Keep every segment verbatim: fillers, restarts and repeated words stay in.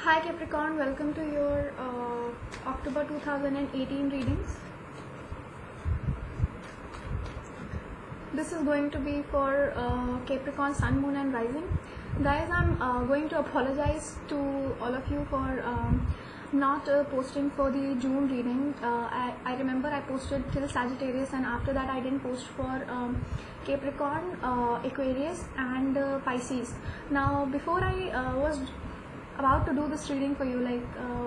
Hi Capricorn, welcome to your uh, October two thousand eighteen readings. This is going to be for uh, Capricorn Sun, Moon and Rising. Guys, I'm uh, going to apologize to all of you for um, not uh, posting for the June reading. Uh, I, I remember I posted till Sagittarius, and after that I didn't post for um, Capricorn, uh, Aquarius and uh, Pisces. Now before I uh, was about to do this reading for you, like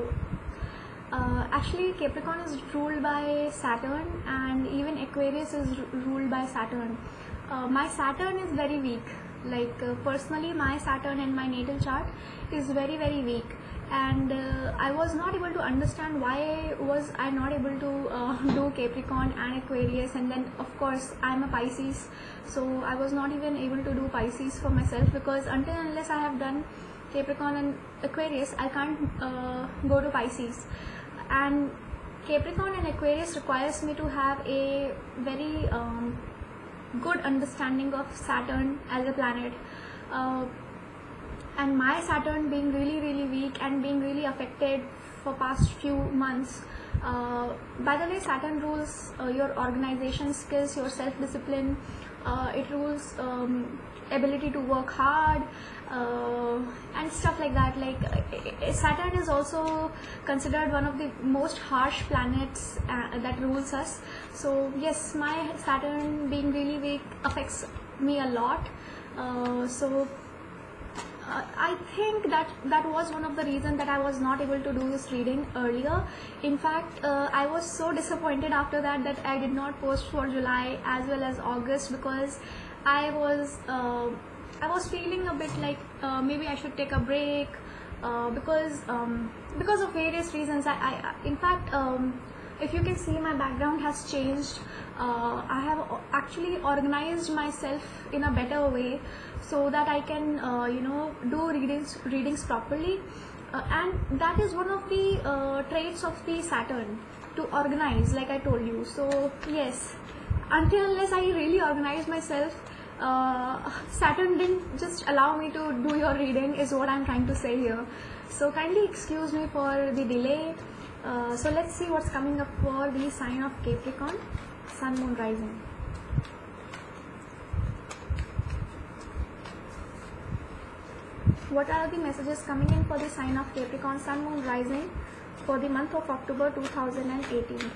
uh, uh, actually Capricorn is ruled by Saturn and even Aquarius is ruled by Saturn. Uh, my Saturn is very weak. Like uh, personally my Saturn in my natal chart is very very weak, and uh, I was not able to understand why was I not able to uh, do Capricorn and Aquarius, and then of course I'm a Pisces, so I was not even able to do Pisces for myself, because until and unless I have done Capricorn and Aquarius, I can't uh, go to Pisces. And Capricorn and Aquarius requires me to have a very um, good understanding of Saturn as a planet, uh, and my Saturn being really really weak and being really affected for past few months. Uh, by the way, Saturn rules uh, your organization skills, your self-discipline. Uh, it rules um, ability to work hard uh, and stuff like that. Like uh, Saturn is also considered one of the most harsh planets uh, that rules us. So yes, my Saturn being really weak affects me a lot. Uh, so Uh, I think that that was one of the reasons that I was not able to do this reading earlier. In fact, uh, I was so disappointed after that that I did not post for July as well as August, because I was uh, I was feeling a bit like uh, maybe I should take a break uh, because um, because of various reasons. I, I in fact um, if you can see, my background has changed. Uh, I have actually organized myself in a better way so that I can uh, you know do readings readings properly, uh, and that is one of the uh, traits of the Saturn, to organize, like I told you. So yes, until unless I really organize myself, uh, Saturn didn't just allow me to do your reading, is what I'm trying to say here. So kindly excuse me for the delay. Uh, so let's see what's coming up for the sign of Capricorn, Sun, Moon, Rising. What are the messages coming in for the sign of Capricorn, Sun, Moon, Rising for the month of October two thousand eighteen?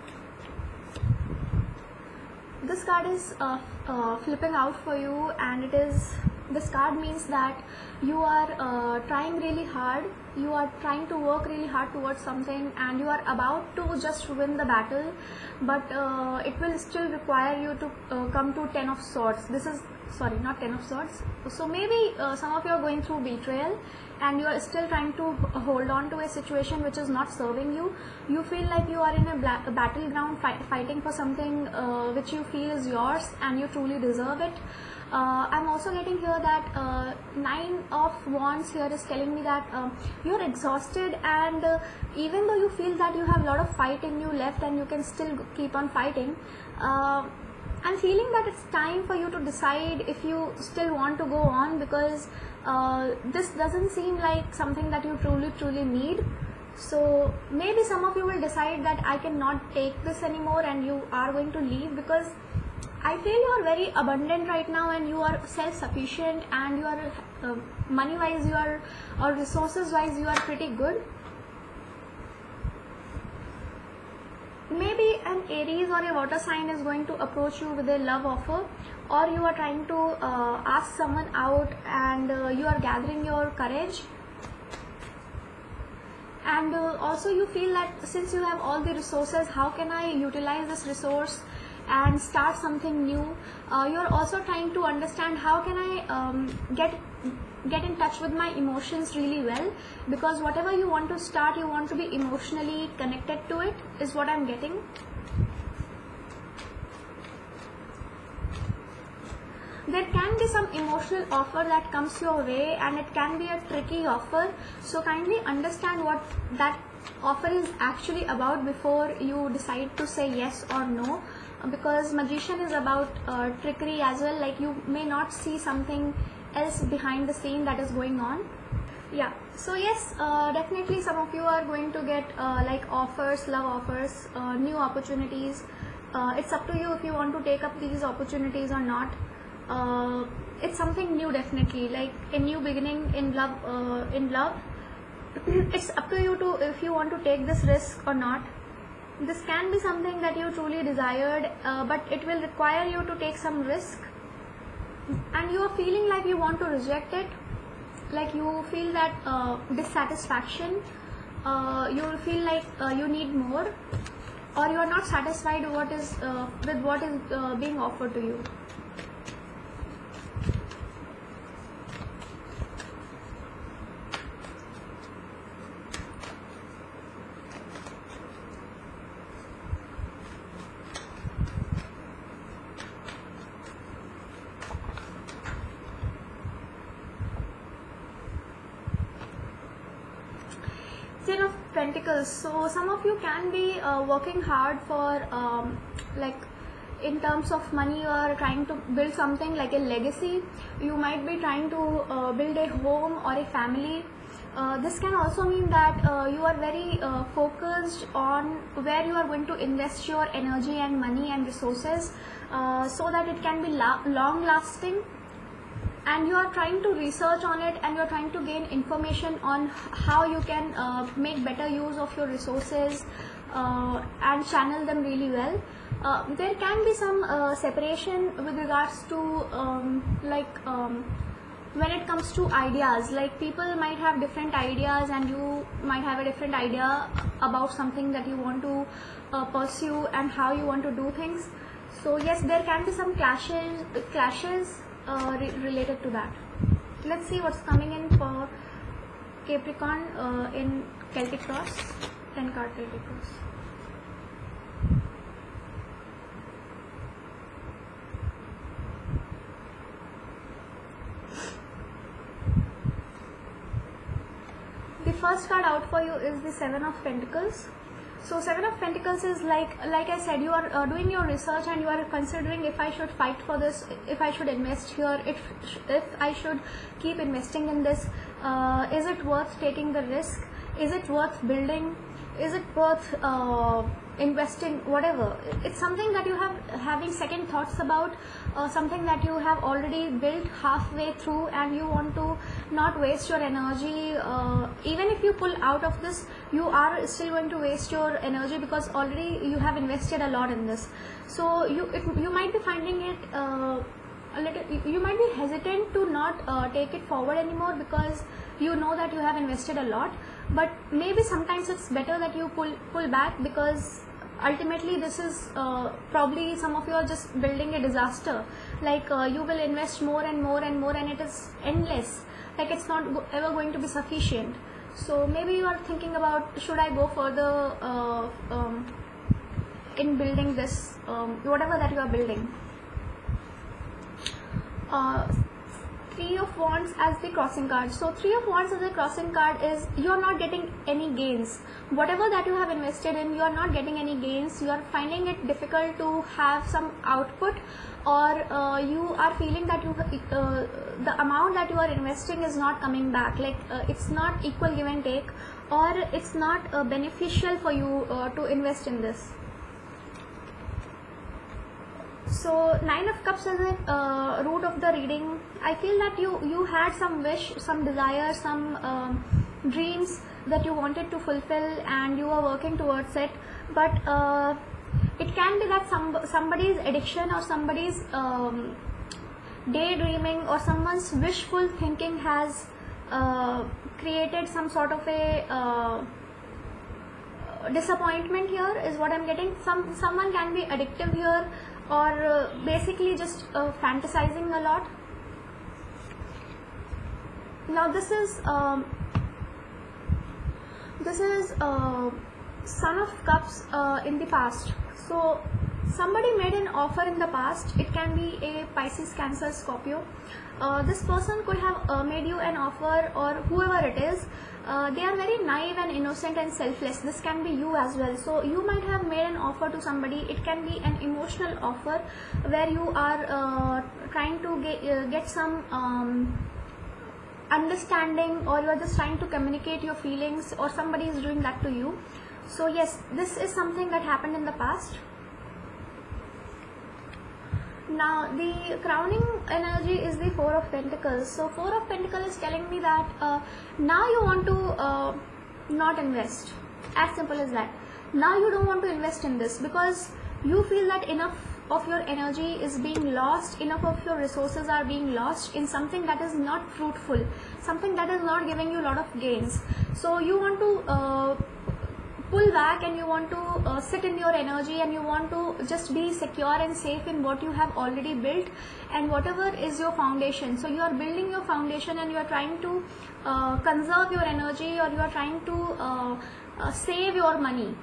This card is uh, uh, flipping out for you, and it is, this card means that you are uh, trying really hard, you are trying to work really hard towards something, and you are about to just win the battle, but uh, it will still require you to uh, come to Ten of Swords. This is, sorry, not Ten of Swords. So maybe uh, some of you are going through betrayal and you are still trying to hold on to a situation which is not serving you. You feel like you are in a, a battleground fight, fighting for something uh, which you feel is yours and you truly deserve it. Uh, I'm also getting here that uh, Nine of Wands here is telling me that uh, you're exhausted, and uh, even though you feel that you have a lot of fight in you left and you can still keep on fighting, uh, I'm feeling that it's time for you to decide if you still want to go on, because uh, this doesn't seem like something that you truly truly need. So maybe some of you will decide that I cannot take this anymore and you are going to leave, because I feel you are very abundant right now and you are self-sufficient, and you are uh, money wise you are, or resources wise you are pretty good. Maybe an Aries or a water sign is going to approach you with a love offer, or you are trying to uh, ask someone out and uh, you are gathering your courage. And uh, also you feel that since you have all the resources, how can I utilize this resource and start something new? Uh, you're also trying to understand how can I um, get get in touch with my emotions really well, because whatever you want to start, you want to be emotionally connected to it, is what I'm getting. There can be some emotional offer that comes your way, and it can be a tricky offer, so kindly understand what that offer is actually about before you decide to say yes or no, because Magician is about uh, trickery as well. Like you may not see something else behind the scene that is going on. Yeah, so yes, uh, definitely some of you are going to get uh, like offers, love offers, uh, new opportunities. Uh, it's up to you if you want to take up these opportunities or not. Uh, it's something new, definitely, like a new beginning in love. Uh, in love, it's up to you to if you want to take this risk or not. This can be something that you truly desired, uh, but it will require you to take some risk, and you are feeling like you want to reject it. Like you feel that uh, dissatisfaction, uh, you feel like uh, you need more, or you are not satisfied what is uh, with what is uh, being offered to you. Ten of Pentacles. So some of you can be uh, working hard for um, like in terms of money. You are trying to build something like a legacy. You might be trying to uh, build a home or a family. Uh, this can also mean that uh, you are very uh, focused on where you are going to invest your energy and money and resources, uh, so that it can be la long lasting. And you are trying to research on it, and you are trying to gain information on how you can uh, make better use of your resources uh, and channel them really well. Uh, there can be some uh, separation with regards to um, like um, when it comes to ideas. Like people might have different ideas, and you might have a different idea about something that you want to uh, pursue and how you want to do things. So yes, there can be some clashes clashes Uh, re related to that. Let's see what's coming in for Capricorn uh, in Celtic Cross, ten card Celtic Cross. The first card out for you is the Seven of Pentacles. So Seven of Pentacles is like like I said, you are uh, doing your research, and you are considering if I should fight for this, if I should invest here, if if I should keep investing in this. Uh, is it worth taking the risk? Is it worth building? Is it worth uh, investing? Whatever. It's something that you have having second thoughts about, uh, something that you have already built halfway through, and you want to not waste your energy. Uh, even if you pull out of this, you are still going to waste your energy because already you have invested a lot in this. So you it, you might be finding it uh, a little. You might be hesitant to not uh, take it forward anymore because you know that you have invested a lot. But maybe sometimes it's better that you pull pull back, because ultimately this is uh, probably some of you are just building a disaster. Like uh, you will invest more and more and more, and it is endless. Like it's not go ever going to be sufficient. So maybe you are thinking about, should I go further uh, um, in building this, um, whatever that you are building. Uh, Three of Wands as the crossing card. So Three of Wands as a crossing card is you are not getting any gains. Whatever that you have invested in, you are not getting any gains. You are finding it difficult to have some output, or uh, you are feeling that you uh, the amount that you are investing is not coming back. Like uh, it's not equal give and take, or it's not uh, beneficial for you uh, to invest in this. So Nine of Cups is the uh, root of the reading. I feel that you you had some wish, some desire, some um, dreams that you wanted to fulfill, and you are working towards it. But uh, it can be that some somebody's addiction, or somebody's um, daydreaming, or someone's wishful thinking has uh, created some sort of a uh, disappointment here, is what I'm getting. Some someone can be addictive here, or uh, basically just uh, fantasizing a lot. Now this is um, this is uh, Son of Cups uh, in the past. So somebody made an offer in the past. It can be a Pisces, Cancer, Scorpio. Uh, this person could have uh, made you an offer, or whoever it is. Uh, they are very naive and innocent and selfless. This can be you as well. So you might have made an offer to somebody. It can be an emotional offer where you are uh, trying to get, uh, get some um, understanding, or you are just trying to communicate your feelings, or somebody is doing that to you. So yes, this is something that happened in the past. Now the crowning energy is the Four of Pentacles. So Four of Pentacles is telling me that uh, now you want to uh, not invest. As simple as that. Now you don't want to invest in this because you feel that enough of your energy is being lost, enough of your resources are being lost in something that is not fruitful, something that is not giving you a lot of gains. So you want to uh, pull back, and you want to uh, sit in your energy, and you want to just be secure and safe in what you have already built and whatever is your foundation. So you are building your foundation, and you are trying to uh, conserve your energy, or you are trying to uh, uh, save your money.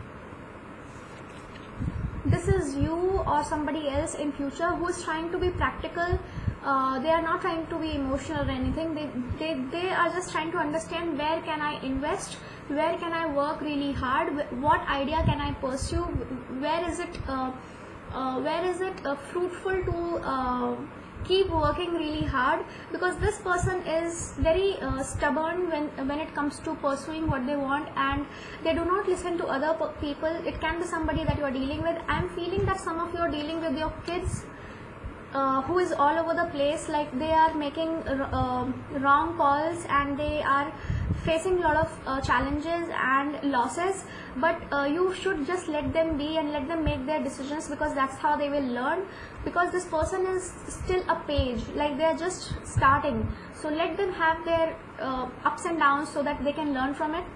This is you or somebody else in future who is trying to be practical. Uh, they are not trying to be emotional or anything. They, they, they are just trying to understand, where can I invest, where can I work really hard, what idea can I pursue, where is it uh, uh, where is it uh, fruitful to uh, keep working really hard, because this person is very uh, stubborn when when it comes to pursuing what they want, and they do not listen to other people. It can be somebody that you are dealing with. I am feeling that some of you are dealing with your kids uh, who is all over the place, like they are making uh, wrong calls, and they are facing a lot of uh, challenges and losses, but uh, you should just let them be and let them make their decisions, because that's how they will learn. Because this person is still a page, like they are just starting, so let them have their uh, ups and downs so that they can learn from it.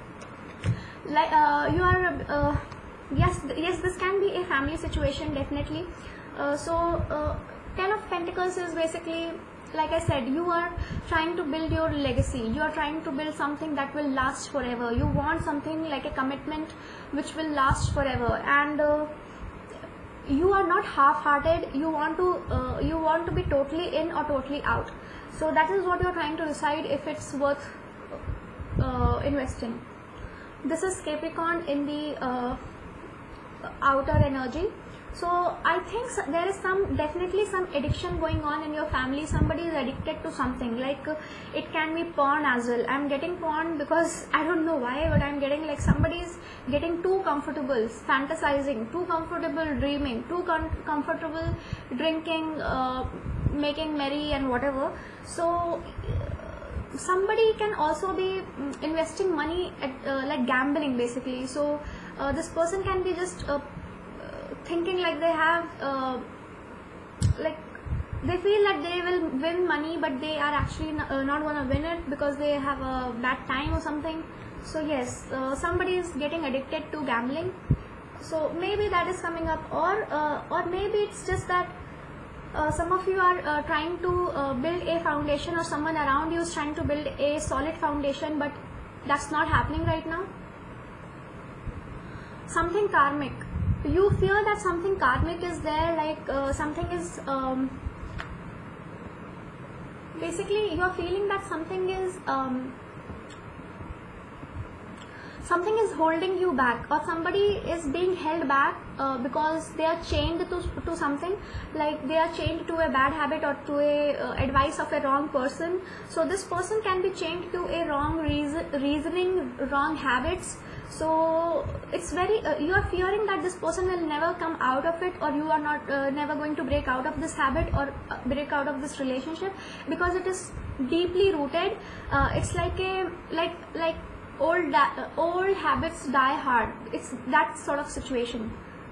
Like uh, you are uh, yes yes this can be a family situation, definitely. Uh, so uh, Ten of Pentacles is basically, like I said, you are trying to build your legacy. You are trying to build something that will last forever. You want something like a commitment which will last forever, and uh, you are not half-hearted. You want to uh, you want to be totally in or totally out. So that is what you are trying to decide, if it's worth uh, investing. This is Capricorn in the uh, outer energy. So I think there is some definitely some addiction going on in your family. Somebody is addicted to something, like uh, it can be porn as well. I'm getting porn because I don't know why, but I'm getting like somebody is getting too comfortable fantasizing, too comfortable dreaming, too com comfortable drinking, uh, making merry and whatever. So uh, somebody can also be um, investing money at uh, like gambling basically. So uh, this person can be just uh, thinking like they have uh, like they feel that they will win money, but they are actually not, uh, not gonna win it because they have a bad time or something. So yes, uh, somebody is getting addicted to gambling. So maybe that is coming up, or uh, or maybe it's just that uh, some of you are uh, trying to uh, build a foundation, or someone around you is trying to build a solid foundation, but that's not happening right now. Something karmic. You fear that something karmic is there, like uh, something is um, basically you are feeling that something is um, something is holding you back, or somebody is being held back uh, because they are chained to, to something, like they are chained to a bad habit or to a uh, advice of a wrong person. So this person can be chained to a wrong reason, reasoning, wrong habits. So it's very uh, you are fearing that this person will never come out of it, or you are not uh, never going to break out of this habit, or uh, break out of this relationship, because it is deeply rooted. Uh, it's like a like like old uh, old habits die hard. It's that sort of situation.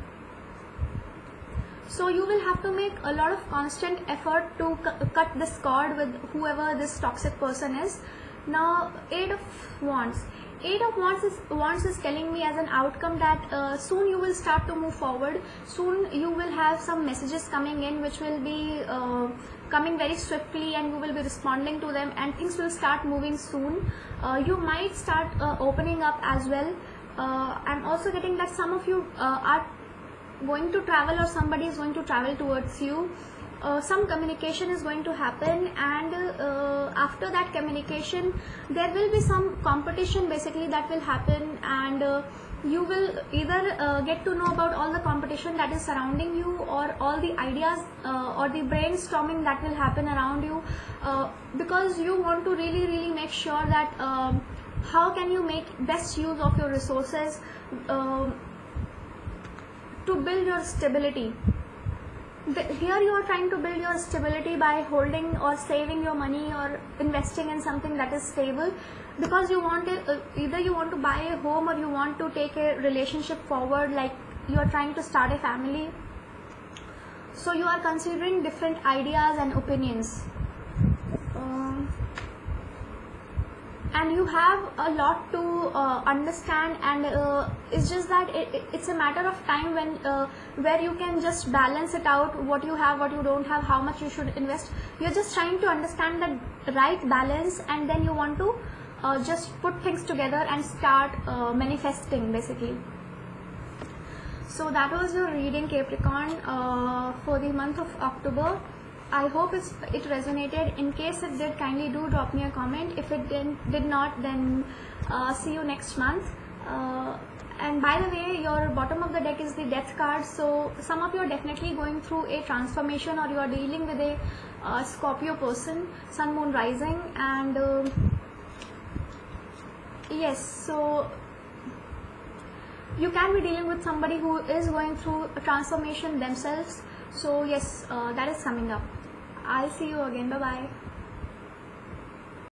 So you will have to make a lot of constant effort to cu cut this cord with whoever this toxic person is. Now, Eight of Wands. Eight of Wands is, Wands is telling me as an outcome that uh, soon you will start to move forward. Soon you will have some messages coming in which will be uh, coming very swiftly, and you will be responding to them, and things will start moving soon. Uh, you might start uh, opening up as well. Uh, I'm also getting that some of you uh, are going to travel, or somebody is going to travel towards you. Uh, some communication is going to happen, and uh, after that communication there will be some competition basically that will happen, and uh, you will either uh, get to know about all the competition that is surrounding you, or all the ideas uh, or the brainstorming that will happen around you, uh, because you want to really really make sure that um, how can you make best use of your resources uh, to build your stability. The, here you are trying to build your stability by holding or saving your money or investing in something that is stable, because you want it, uh, either you want to buy a home, or you want to take a relationship forward, like you are trying to start a family. So you are considering different ideas and opinions, um, and you have a lot to uh, understand, and uh, it's just that it, it, it's a matter of time when uh, where you can just balance it out, what you have, what you don't have, how much you should invest. You're just trying to understand the right balance, and then you want to uh, just put things together and start uh, manifesting basically. So that was your reading, Capricorn, uh, for the month of October. I hope it's, it resonated. In case it did, kindly do drop me a comment. If it didn't, did not, then uh, see you next month. Uh, and by the way, your bottom of the deck is the death card. So some of you are definitely going through a transformation, or you are dealing with a uh, Scorpio person, Sun, Moon, Rising, and uh, yes, so you can be dealing with somebody who is going through a transformation themselves. So yes, uh, that is coming up. I'll see you again. Bye bye.